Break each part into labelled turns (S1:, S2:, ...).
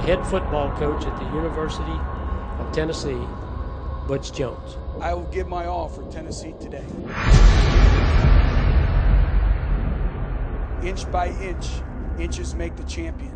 S1: head football coach at the University of Tennessee, Butch Jones.
S2: I will give my all for Tennessee today. Inch by inch, inches make the champion.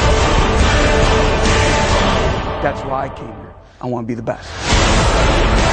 S2: That's why I came here. I want to be the best.